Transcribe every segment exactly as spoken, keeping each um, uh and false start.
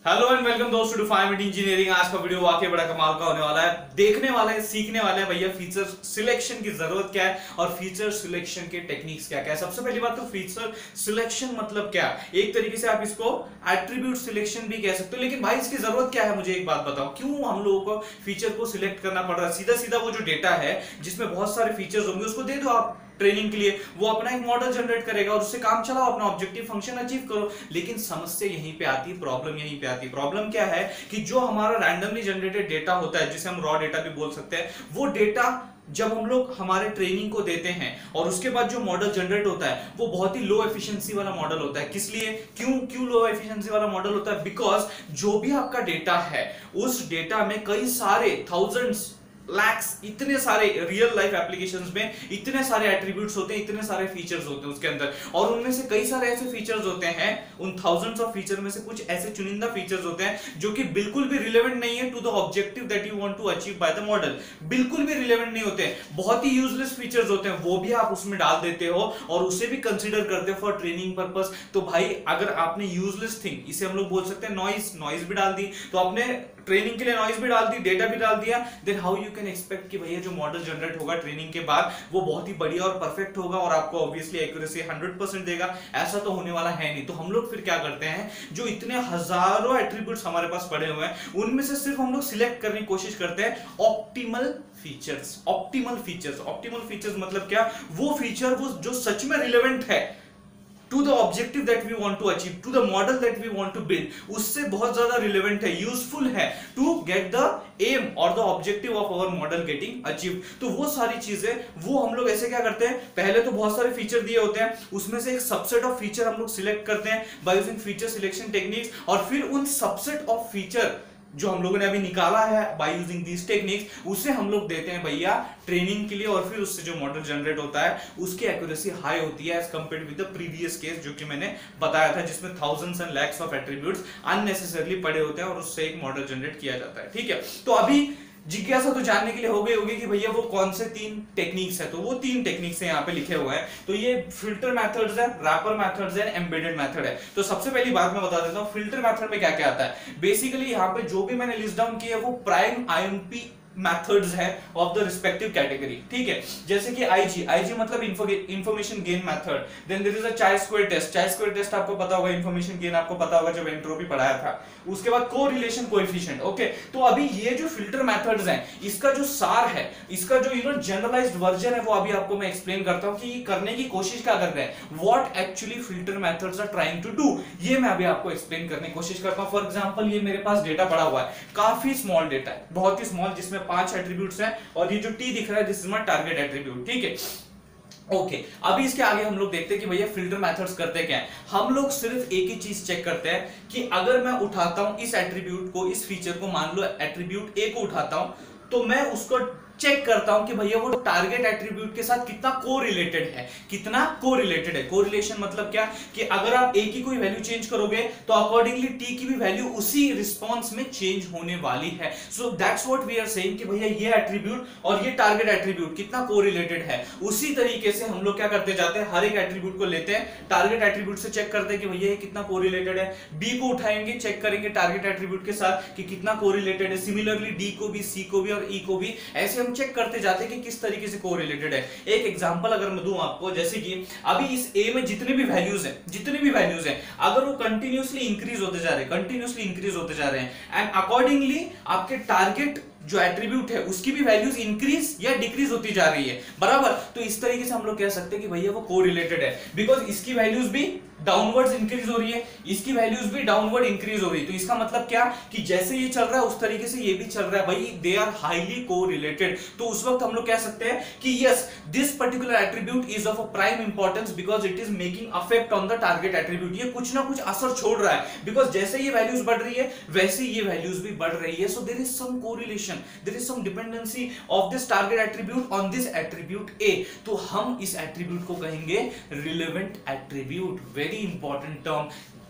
Hello and welcome दोस्तों to five minute engineering. आज का वीडियो वाकई बड़ा कमाल का होने वाला है। देखने वाले हैं, सीखने वाले हैं भैया फीचर सिलेक्शन की जरूरत क्या है और फीचर सिलेक्शन के टेक्निक्स क्या क्या है। सबसे पहली बात तो फीचर सिलेक्शन मतलब क्या है। एक तरीके से आप इसको एट्रीब्यूट सिलेक्शन भी कह सकते हो, लेकिन भाई इसकी जरूरत क्या है, मुझे एक बात बताओ, क्यों हम लोगों को फीचर को सिलेक्ट करना पड़ रहा है। सीधा सीधा वो जो डेटा है जिसमें बहुत सारे फीचर्स होंगे उसको दे दो आप ट्रेनिंग के लिए, वो अपना एक मॉडल जनरेट करेगा और उससे काम चलाओ, अपना ऑब्जेक्टिव फंक्शन अचीव करो। लेकिन समस्या यहीं पे आती है, प्रॉब्लम यहीं पे आती है। प्रॉब्लम क्या है कि जो हमारा रैंडमली जनरेटेड डेटा होता है, जिसे हम रॉ डेटा भी बोल सकते हैं, वो डेटा जब हम लोग हमारे ट्रेनिंग को देते हैं और उसके बाद जो मॉडल जनरेट होता है वो बहुत ही लो एफिशिएंसी वाला मॉडल होता है। किस लिए, क्यों क्यों लो एफिशिएंसी वाला मॉडल होता है? बिकॉज जो भी आपका डेटा है उस डेटा में कई सारे थाउजेंड्स लैक्स इतने सारे रियल लाइफ एप्लीकेशंस में इतने सारे एट्रीब्यूट्स होते हैं, इतने सारे फीचर्स होते हैं उसके अंदर, और उनमें से कई सारे ऐसे फीचर्स होते हैं, उन थाउजेंड्स ऑफ फीचर में से कुछ ऐसे चुनिंदा फीचर्स होते हैं जो कि बिल्कुल भी रिलेवेंट नहीं है to the objective that you want to achieve by the model. बिल्कुल भी रिलेवेंट नहीं होते हैं, बहुत ही यूजलेस फीचर्स होते हैं, वो भी आप उसमें डाल देते हो और उसे भी कंसीडर करते हो फॉर ट्रेनिंग पर्पस। तो भाई अगर आपने यूजलेस थिंग, इसे हम लोग बोल सकते हैं नॉइज, नॉइज भी डाल दी, तो आपने ट्रेनिंग के लिए नॉइज भी डाल दी, डेटा भी डाल दिया, then how you can expect कि भैया जो मॉडल जनरेट होगा ट्रेनिंग के बाद वो बहुत ही बढ़िया और परफेक्ट होगा और आपको ऑब्वियसली एक्यूरेसी हंड्रेड परसेंट देगा? ऐसा तो होने वाला है नहीं। तो हम लोग फिर क्या करते हैं, जो इतने हजारों एट्रीब्यूट्स हमारे पास पड़े हुए हैं उनमें से सिर्फ हम लोग सिलेक्ट करने की कोशिश करते हैं optimal features. Optimal features optimal features मतलब क्या? वो फीचर वो जो सच में रिलेवेंट है to the objective that we want to achieve, to the model that we want to build, उससे बहुत ज्यादा relevant है, useful है to get the aim or the objective of our model getting achieved। तो वो सारी चीजें वो हम लोग ऐसे क्या करते हैं, पहले तो बहुत सारे फीचर दिए होते हैं, उसमें से एक सबसेट ऑफ फीचर हम लोग सिलेक्ट करते हैं by using feature selection techniques, और फिर उन सबसेट ऑफ फीचर जो हम लोगों ने अभी निकाला है बाय यूजिंग दीस टेक्निक्स, उसे हम लोग देते हैं भैया ट्रेनिंग के लिए, और फिर उससे जो मॉडल जनरेट होता है उसकी एक्यूरेसी हाई होती है as compared with the previous case जो कि मैंने बताया था, जिसमें thousands and lakhs of attributes unnecessarily पड़े होते हैं और उससे एक मॉडल जनरेट किया जाता है। ठीक है, तो अभी जिज्ञासा तो जानने के लिए हो गई होगी कि भैया वो कौन से तीन टेक्निक्स है। तो वो तीन टेक्निक्स है यहाँ पे लिखे हुए हैं। तो ये फिल्टर मेथड्स है, रैपर मेथड्स है, एम्बेडेड मेथड है। तो सबसे पहली बात मैं बता देता हूँ फिल्टर मेथड में क्या क्या आता है। बेसिकली यहाँ पे जो भी मैंने लिस्ट डाउन किया है वो प्राइम आईएमपी मेथड्स है ऑफ द रिस्पेक्टिव कैटेगरी। ठीक है, जैसे कि आईजी, आईजी मतलब information gain method. Then there is a chi square test, chi square test आपको पता होगा, इंफॉर्मेशन गेन आपको पता होगा जब एंट्रोपी पढ़ाया था। उसके बाद कोरिलेशन कोएफिशिएंट। ओके, तो अभी ये जो फिल्टर मेथड्स हैं इसका जो सार है, इसका जो यू नो जनरलाइज्ड वर्जन है, वो अभी आपको मैं एक्सप्लेन करता हूं कि करने की कोशिश क्या कर रहे हैं, what actually filter methods are trying to do, ये मैं अभी आपको एक्सप्लेन करने की कोशिश करता हूं। फॉर एग्जांपल ये मेरे पास डेटा पड़ा हुआ है, काफी स्मॉल डेटा है, बहुत ही स्मॉल, जिसमें पांच एट्रीब्यूट्स हैं और ये जो टी दिख रहा है this is my target attribute. ठीक है, ओके okay, अभी इसके आगे हम लोग देखते हैं कि भैया फिल्टर मेथड्स करते क्या है। हम लोग सिर्फ एक ही चीज चेक करते हैं कि अगर मैं उठाता हूं इस एट्रीब्यूट को, इस फीचर को, मान लो एट्रीब्यूट ए को उठाता हूं, तो मैं उसको चेक करता हूं कि भैया वो टारगेट एट्रीब्यूट के साथ कितना कोरिलेटेड है, कितना कोरिलेटेड है। कोरिलेशन मतलब क्या कि अगर आप ए की कोई वैल्यू चेंज करोगे तो अकॉर्डिंगली टी की भी वैल्यू उसी रिस्पांस में चेंज होने वाली है। So that's what we are saying कि भैया ये एट्रीब्यूट और ये टारगेट एट्रीब्यूट कितना कोरिलेटेड है। उसी तरीके से हम लोग क्या करते जाते हैं, हर एक एट्रीब्यूट को लेते हैं, टारगेट एट्रीब्यूट से चेक करते हैं कि भैया ये कितना कोरिलेटेड है। बी को उठाएंगे, चेक करेंगे टारगेट एट्रीब्यूट के साथ कि कितना कोरिलेटेड है। सिमिलरली डी को भी, सी को भी और ई को भी, ऐसे चेक करते जाते हैं कि किस तरीके से कोरिलेटेड है। एक एग्जांपल अगर मैं दूं आपको, जैसे कि अभी इस ए में जितने भी वैल्यूज हैं, जितने भी वैल्यूज हैं, अगर वो कंटिन्यूअसली इंक्रीज होते जा रहे हैं, कंटिन्यूअसली इंक्रीज होते जा रहे हैं एंड अकॉर्डिंगली आपके टारगेट जो एट्रीब्यूट है उसकी भी वैल्यूज इंक्रीज या डिक्रीज होती जा रही है, बराबर। तो इस तरीके से हम लोग कह सकते हैं कि भैया वो कोरिलेटेड है, बिकॉज इसकी वैल्यूज भी डाउनवर्ड्स इंक्रीज हो रही है, इसकी वैल्यूज भी डाउनवर्ड इंक्रीज हो रही है। तो इसका मतलब क्या कि जैसे ये चल रहा है उस तरीके से ये भी चल रहा है, भाई दे आर हाईली कोरिलेटेड। तो उस वक्त हम लोग कह सकते हैं कि yes this particular attribute is of a prime importance because it is making affect on the target attribute. ये कुछ ना कुछ असर छोड़ रहा है, बिकॉज जैसे ये वैल्यूज बढ़ रही है वैसे ये वैल्यूज भी बढ़ रही है। So there is some correlation, there is some dependency of this target attribute on this attribute A. तो हम इस एट्रीब्यूट को कहेंगे relevant attribute. Very important term,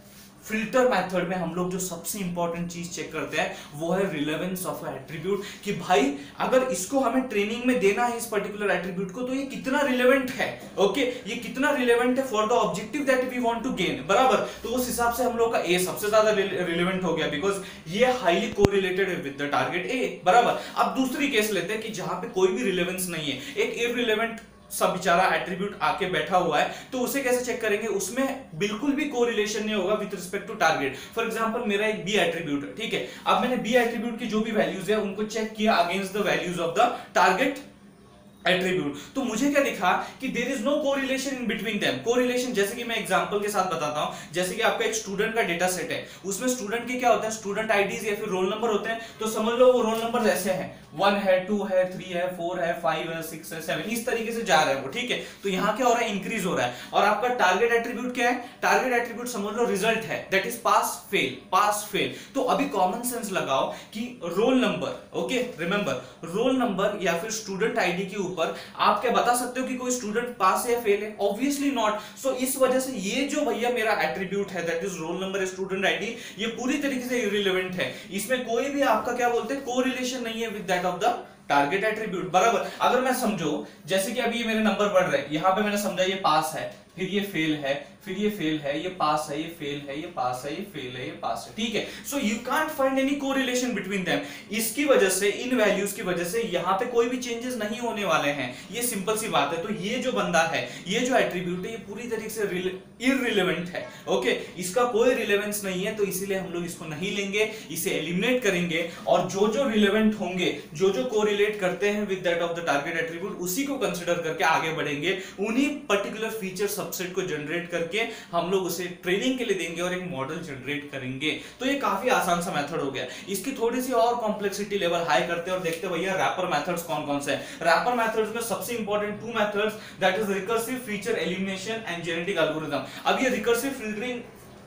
filter method में हम लोग जो सबसे इंपॉर्टेंट चीज चेक करते हैं वो है रिलेवेंस ऑफ एट्रीब्यूट, कि भाई अगर इसको हमें ट्रेनिंग में देना है इस पर्टिकुलर एट्रीब्यूट को तो ये कितना रिलेवेंट है, ओके ये कितना रिलेवेंट है for the objective that we want to gain, बराबर। तो उस हिसाब से हम लोग का ए सबसे ज्यादा रिलेवेंट हो गया बिकॉज ये हाईली कोरिलेटेड है विद द टारगेट ए, बराबर। अब दूसरी केस लेते हैं कि जहां पे कोई भी रिलेवेंस नहीं है, एक इररिलेवेंट सब बेचारा एट्रीब्यूट आके बैठा हुआ है, तो उसे कैसे चेक करेंगे, उसमें बिल्कुल भी कोरिलेशन नहीं होगा with respect to target. For example मेरा एक बी एट्रीब्यूट है, ठीक है, अब मैंने बी एट्रीब्यूट की जो भी वैल्यूज है उनको चेक किया against the values of the target attribute, तो मुझे क्या दिखा कि there is no correlation in between them. Correlation जैसे कि मैं एग्जांपल के साथ बताता हूं, जैसे कि आपका एक स्टूडेंट का डेटा सेट है, उसमें स्टूडेंट के क्या होते हैं, स्टूडेंट आईडीज या फिर रोल नंबर होते हैं, तो समझ लो वो रोल नंबर ऐसे हैं, वन है, टू है, थ्री है, फोर है, फाइव है, सिक्स है, सेवन, इस तरीके से जा रहा है वो, ठीक है। तो यहाँ क्या हो रहा है, इंक्रीज हो रहा है। और आपका टारगेट एट्रीब्यूट क्या है, टारगेट एट्रीब्यूट समझ लो रिजल्ट है, that is pass fail, pass fail. तो अभी कॉमन सेंस लगाओ कि roll number, okay remember, roll number या फिर स्टूडेंट आईडी के ऊपर आप क्या बता सकते हो कि कोई स्टूडेंट पास है या फेल है, ऑब्वियसली नॉट। सो इस वजह से ये जो भैया मेरा एट्रीब्यूट है that is roll number, student ID, ये पूरी तरीके से इररिलेवेंट है, इसमें कोई भी आपका क्या बोलते हैं कोरिलेशन नहीं है with that of the target attribute, बराबर। अगर मैं समझो जैसे कि अभी ये मेरे नंबर बढ़ रहे हैं, यहां पे मैंने समझा ये पास है, फिर ये फेल है, फिर ये फेल है, ये पास है, ये फेल है, ये पास है, ये फेल है, ये पास है, ठीक है। So you can't find any correlation between them. इसकी वजह से, इन वैल्यूज की वजह से यहां पे कोई भी चेंजेस नहीं होने वाले हैं, ये सिंपल सी बात है। तो ये जो बंदा है, ये जो एट्रीब्यूट है, ये पूरी तरीके से इररिलेवेंट है, ओके okay? इसका कोई रिलेवेंस नहीं है, तो इसीलिए हम लोग इसको नहीं लेंगे, इसे एलिमिनेट करेंगे, और जो जो रिलेवेंट होंगे, जो जो कोरिलेट करते हैं with that of the target attribute, उसी को कंसीडर करके आगे बढ़ेंगे, उन्हीं पर्टिकुलर फीचर सबसेट को जनरेट करके हम लोग उसे ट्रेनिंग के लिए देंगे और एक मॉडल जनरेट करेंगे। तो ये काफी आसान सा मेथड हो गया। इसकी थोड़ी सी और कॉम्प्लेक्सिटी लेवल हाई करते हैं और देखते हैं भैया रैपर मेथड्स कौन कौन से हैं। रैपर मेथड्स में सबसे important two methods, that is recursive feature elimination and genetic algorithm. अब ये रिकर्सिव फिल्टरिंग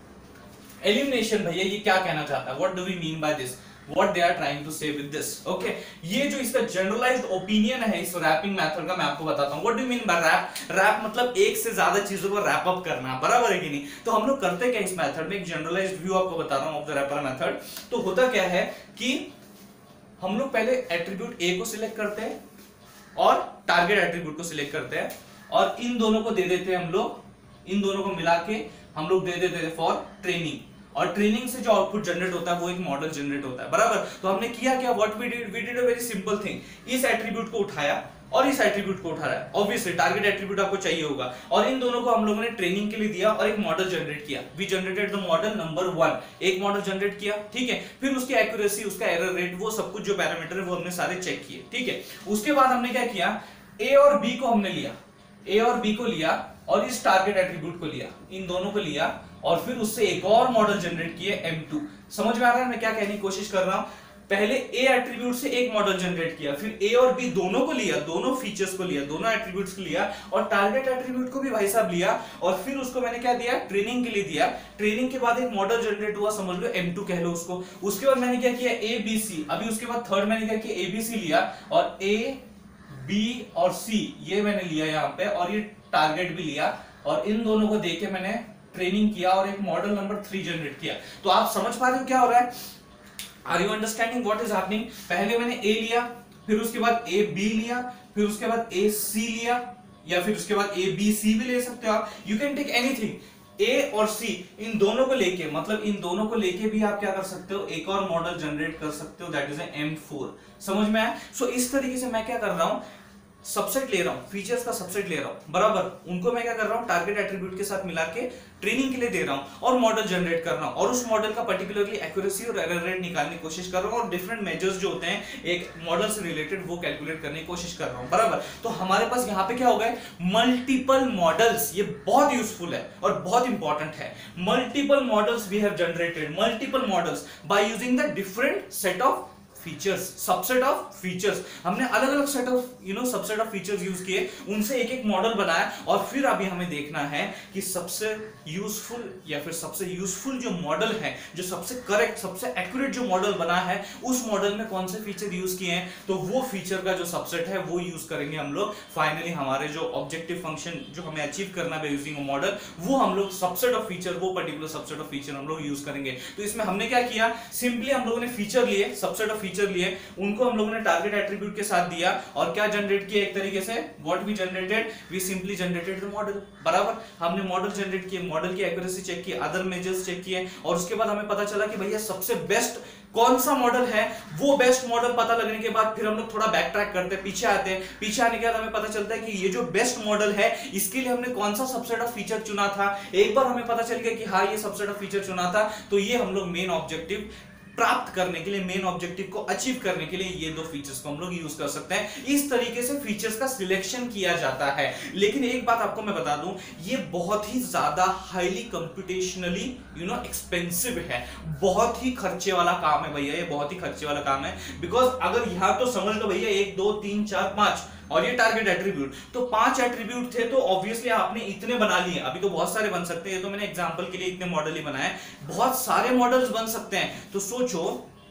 एलिमिनेशन भैया ये क्या कहना चाहता है, what do we mean by this, what they are trying to say with this, okay? ये जो इसका जनरलाइज्ड ओपिनियन है इस रैपिंग मेथड का, मैं आपको बताता हूं। what do you mean by rap? Wrap मतलब एक से ज्यादा चीजों को रैप अप करना, बराबर है कि नहीं। तो हम लोग करते क्या इस मेथड में, एक जनरलाइज्ड व्यू आपको बता रहा हूं ऑफ द रैपर मेथड। तो होता क्या है कि हम लोग पहले एट्रीब्यूट ए को सिलेक्ट करते हैं और टारगेट एट्रीब्यूट को सिलेक्ट करते हैं, और इन दोनों को दे देते हैं हम लोग, इन दोनों को मिला के हम लोग दे देते हैं फॉर ट्रेनिंग, और ट्रेनिंग से जो आउटपुट जनरेट होता है वो एक मॉडल जनरेट होता है, बराबर। तो हमने किया क्या, what we did, we did a very simple thing, इस एट्रीब्यूट को उठाया और इस एट्रीब्यूट को उठा रहा है, ऑब्वियसली टारगेट एट्रीब्यूट आपको चाहिए होगा, और इन दोनों को हम लोगों ने ट्रेनिंग के लिए दिया और एक मॉडल जनरेट किया। We generated the model number one, एक मॉडल जनरेट किया, ठीक है। फिर उसकी एक्यूरेसी, उसका एरर रेट, वो सब कुछ जो पैरामीटर है वो हमने सारे चेक किए, ठीक है। उसके बाद हमने क्या किया, ए और बी को हमने लिया, ए और बी को लिया और इस टारगेट एट्रीब्यूट को लिया, इन दोनों को लिया, और फिर उससे एक और मॉडल जनरेट किए एम टू। समझ में आ रहा है मैं क्या कहने की कोशिश कर रहा हूं, पहले ए एट्रीब्यूट से एक मॉडल जनरेट किया, फिर ए और बी दोनों को लिया, दोनों फीचर्स को लिया, दोनों एट्रीब्यूट्स को लिया, और टारगेट एट्रीब्यूट को भी भाई साहब लिया, और फिर उसको मैंने क्या दिया, ट्रेनिंग के लिए दिया। ट्रेनिंग के बाद एक मॉडल जनरेट हुआ, समझ लो एम टू कह लो उसको। उसके बाद मैंने क्या किया, ए बी सी, अभी उसके बाद थर्ड मैंने क्या किया, ए बी सी लिया, और ए बी और सी ये मैंने लिया यहाँ पे, और ये टारगेट भी लिया, और इन दोनों को देके मैंने ट्रेनिंग किया और एक मॉडल नंबर थ्री जनरेट किया। तो आप समझ पा रहे हो क्या हो रहा है, are you understanding what is happening. पहले मैंने ए लिया, फिर उसके बाद ए बी लिया, फिर उसके बाद ए सी लिया, या फिर उसके बाद ए बी सी भी ले सकते हो आप, you can take anything. A और सी इन दोनों को लेके, मतलब इन दोनों को लेके भी आप क्या कर सकते हो, एक और मॉडल जनरेट कर सकते हो, दैट इज एम फोर। समझ में आया। सो so, इस तरीके से मैं क्या कर रहा हूं, सबसेट ले रहा हूं, फीचर्स का सबसेट ले रहा हूं, बराबर। उनको मैं क्या कर रहा हूं, टारगेट एट्रीब्यूट के साथ मिला के ट्रेनिंग के लिए दे रहा हूं, और मॉडल जनरेट कर रहा हूं, और उस मॉडल का पर्टिकुलरली एक्यूरेसी और एरर रेट निकालने की कोशिश कर रहा हूं, और डिफरेंट मेजर्स जो होते हैं एक मॉडल से रिलेटेड वो कैलकुलेट करने की कोशिश कर रहा हूं, बराबर। तो हमारे पास यहाँ पे क्या हो गया, मल्टीपल मॉडल्स। ये बहुत यूजफुल है और बहुत इंपॉर्टेंट है। Multiple models we have generated, multiple models by using the different set of features, subset of features, हमने अलग अलग set of you know subset of features use किए, उनसे एक एक मॉडल बनाया, और फिर अभी हमें देखना है कि सबसे यूजफुल या फिर सबसे यूजफुल जो मॉडल है, जो सबसे करेक्ट, सबसे एक्यूरेट जो मॉडल बना है, उस मॉडल में कौन से फीचर यूज किए हैं, तो वो फीचर का जो सबसेट है वो यूज करेंगे हम लोग। फाइनली हमारे जो ऑब्जेक्टिव फंक्शन जो हमें अचीव करना है यूजिंग अ मॉडल, वो हम लोग सबसेट ऑफ फीचर, वो पर्टिकुलर सबसेट ऑफ फीचर हम लोग यूज करेंगे। तो इसमें हमने क्या किया, सिंपली हम लोगों ने फीचर लिए, सबसेट ऑफ फीचर लिए, उनको हम लोगों ने टारगेट एट्रीब्यूट के साथ दिया, और क्या जनरेट किया एक तरीके से, what we generated, we simply generated the model. बराबर, हमने मॉडल जनरेट किए, मॉडल की एक्यूरेसी चेक की, अदर मेजर्स चेक किए, और उसके बाद हमें पता चला कि भैया सबसे बेस्ट कौन सा मॉडल है। वो बेस्ट मॉडल पता लगने के बाद फिर हम लोग थोड़ा बैक ट्रैक करते हैं, पीछे आते हैं, पीछे आने के बाद हमें पता चलता है कि ये जो बेस्ट मॉडल है, इसके लिए हमने कौन सा सबसेट ऑफ फीचर चुना था। एक बार हमें पता चल गया कि हाँ ये सबसेट ऑफ फीचर चुना था, तो ये हम लोग मेन ऑब्जेक्टिव प्राप्त करने के लिए, मेन ऑब्जेक्टिव को अचीव करने के लिए ये दो फीचर्स को हम लोग यूज कर सकते हैं। इस तरीके से फीचर्स का सिलेक्शन किया जाता है। लेकिन एक बात आपको मैं बता दूं, ये बहुत ही ज्यादा highly computationally you know expensive है, बहुत ही खर्चे वाला काम है भैया, ये बहुत ही खर्चे वाला काम है। बिकॉज अगर यहां तो समझ लो भैया, एक दो तीन चार पांच, और ये टारगेट एट्रीब्यूट, तो पांच एट्रीब्यूट थे, तो ऑब्वियसली आपने इतने बना लिए, अभी तो बहुत सारे बन सकते हैं, ये तो मैंने एग्जांपल के लिए इतने मॉडल ही बनाए, बहुत सारे मॉडल्स बन सकते हैं। तो सोचो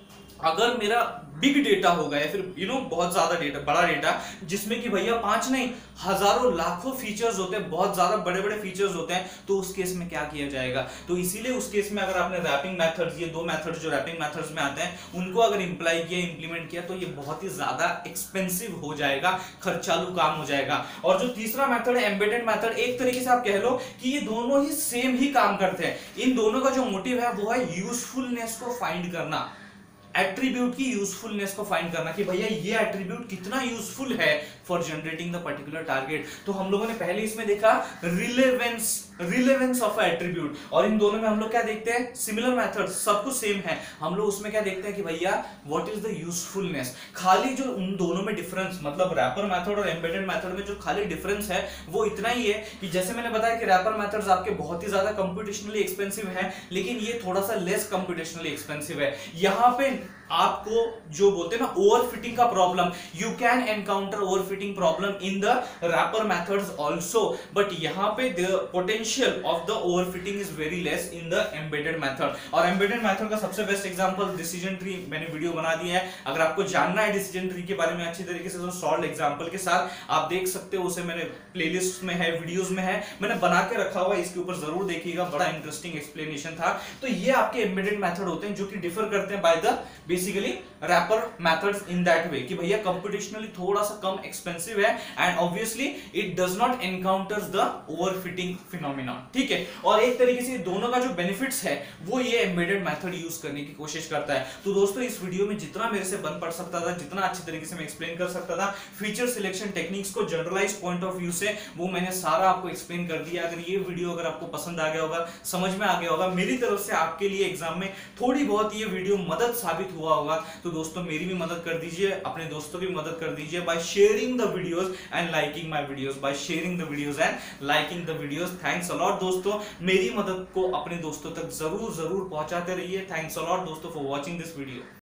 अगर मेरा बिग डेटा होगा, या फिर यू नो बहुत ज्यादा डेटा, बड़ा डेटा, जिसमें कि भैया पांच नहीं हजारों लाखों फीचर्स होते हैं, बहुत ज्यादा बड़े बड़े फीचर्स होते हैं, तो उस केस में क्या किया जाएगा। तो इसीलिए उस केस में अगर आपने रैपिंग मेथड्स, ये दो मेथड्स जो रैपिंग मेथड्स में आते हैं, उनको अगर इंप्लाई किया, इंप्लीमेंट किया, तो ये बहुत ही ज्यादा एक्सपेंसिव हो जाएगा, खर्चालू काम हो जाएगा। और जो तीसरा मेथड है एम्बेडेड मेथड, एक तरीके से आप कह लो कि ये दोनों ही सेम ही काम करते हैं। इन दोनों का जो मोटिव है वो है यूजफुलनेस को फाइंड करना, एट्रीब्यूट की यूजफुलनेस को फाइंड करना, कि भैया ये एट्रीब्यूट कितना यूजफुल है for generating the particular target. तो हम लोगों ने पहले इसमें देखा रिलेवेंस, रिलेवेंस ऑफ एट्रीब्यूट, और इन दोनों में हम लोग क्या देखते हैं, सिमिलर मेथड, सब कुछ सेम है। हम लोग उसमें क्या देखते हैं कि भैया व्हाट इज द यूजफुलनेस। खाली जो उन दोनों में डिफरेंस, मतलब रैपर मेथड और एम्बेडेड मेथड में जो खाली डिफरेंस है वो इतना ही है कि जैसे मैंने बताया कि रैपर मेथड्स आपके बहुत ही ज्यादा कंप्यूटेशनली एक्सपेंसिव है, लेकिन ये थोड़ा सा लेस कंप्यूटेशनली एक्सपेंसिव है। यहां पे आपको जो बोलते हैं ना ओवरफिटिंग का problem, you can encounter overfitting problem in the wrapper methods also, but यहां पे the potential of the overfitting is very less in the embedded method. और एम्बेडेड मेथड का सबसे बेस्ट एग्जांपल डिसीजन ट्री, मैंने video बना दी है, अगर आपको जानना है डिसीजन ट्री के बारे में अच्छी तरीके से, तो सॉल्व एग्जांपल के साथ आप देख सकते हो, उसे मैंने प्लेलिस्ट में है, वीडियोस में है, मैंने बना के रखा हुआ है, इसके ऊपर जरूर देखिएगा, बड़ा इंटरेस्टिंग एक्सप्लेनेशन था। तो ये आपके एम्बेडेड मेथड होते हैं जो कि डिफर करते हैं by the basically wrapper methods in that way कि भैया कंप्यूटेशनली थोड़ा सा कम एक्सपेंसिव है, and obviously it does not encounters the overfitting phenomena. ठीक है, और एक तरीके से दोनों का जो बेनिफिट्स है वो ये एम्बेडेड मेथड यूज करने की कोशिश करता है। तो दोस्तों इस वीडियो में जितना मेरे से बन पड़ सकता था, जितना अच्छी तरीके से मैं एक्सप्लेन कर सकता था फीचर सिलेक्शन टेक्निक्स को जनरलाइज पॉइंट ऑफ व्यू से, वो मैंने सारा आपको एक्सप्लेन कर दिया। अगर ये वीडियो अगर आपको पसंद आ गया होगा, समझ में आ गया होगा, मेरी तरफ से आपके लिए एग्जाम में थोड़ी बहुत ये वीडियो मदद साबित हुआ होगा, तो दोस्तों मेरी भी मदद कर दीजिए, अपने दोस्तों की मदद कर दीजिए by sharing the videos and liking my videos, by sharing the videos and liking the videos. Thanks a lot दोस्तों, मेरी मदद को अपने दोस्तों तक जरूर जरूर पहुंचाते रहिए। थैंक्स अ लॉट दोस्तों फॉर वॉचिंग दिस वीडियो।